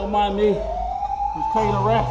Don't mind me. Just taking a rest.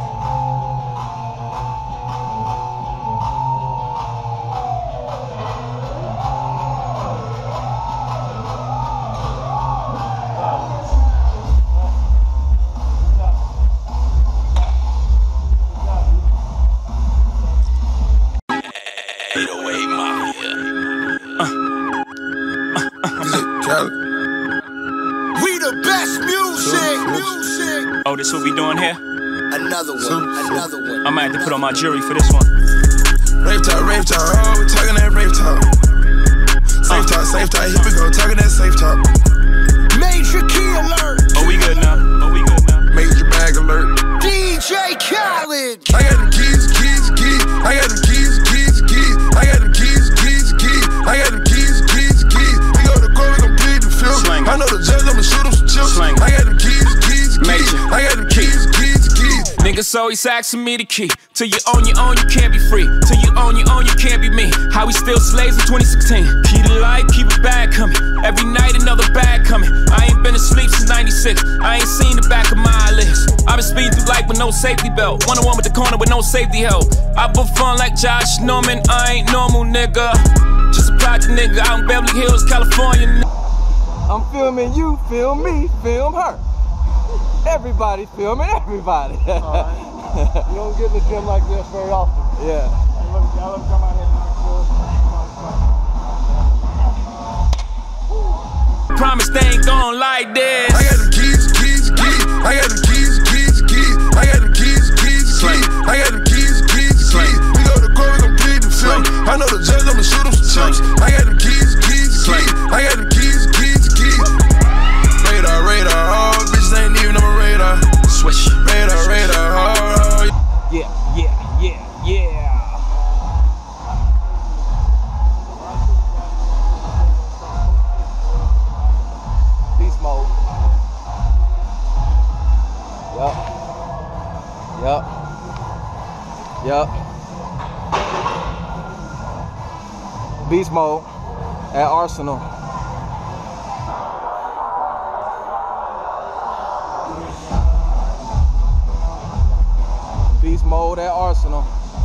We the best music. Oh, this what we doing here? Another one. I might have to put on my jury for this one. Rave talk, oh, we talking that rave talk. Safe talk, here we go, talking that safe talk. Major key alert. Oh, we good now. Major bag alert. DJ Khaled. I got them keys. I got them keys. I got them keys. I got them keys. We go to court, we gon' plead the fifth. I know the judge, I'ma shoot him some chips. I got them keys. I got them keys. Niggas always asking me the key. Till you own your own, you can't be free. Till you own your own, you can't be me. How we still slaves in 2016. Keep the light, keep it bag coming. Every night another bag coming. I ain't been asleep since 96. I ain't seen the back of my eyelids. I've been speeding through life with no safety belt. 101 with the corner with no safety help. I put fun like Josh Norman. I ain't normal, nigga. Just a project nigga out in Beverly Hills, California. I'm filming you, film me, film her. Everybody filming everybody. Alright. You don't get in the gym like this very often. Yeah. I love come out here and knock Promise they ain't going like this. I got them keys. I got them keys. I got them keys. I got them keys. We go to court, we gon' plead the fifth. I know the judge, I'ma shoot him some chips. I got them keys. I got them keys. Radar, oh, bitches ain't even on my radar. Swish. Radar, oh. Yeah. Beast mode. Yup. Beast mode at Arsenal. Beast mode at Arsenal.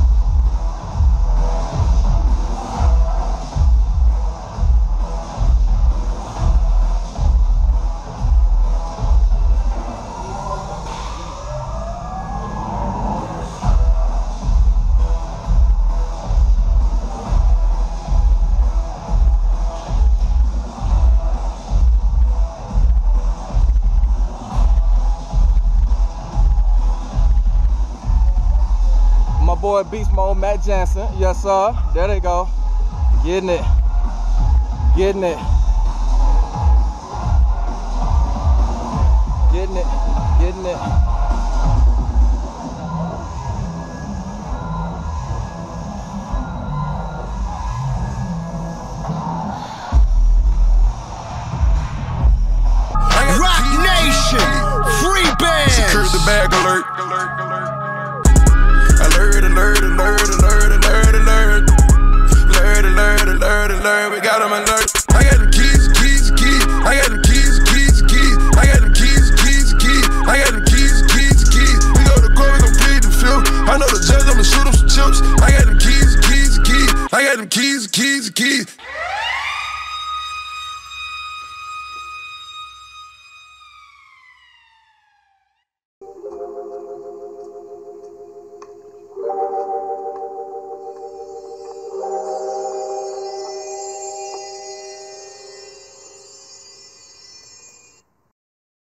Boy, Beast Mode, Matt Jansen. Yes, sir. There they go. Getting it. Rock Nation. Free band. Secure the bag alert. Alert. We got 'em alert.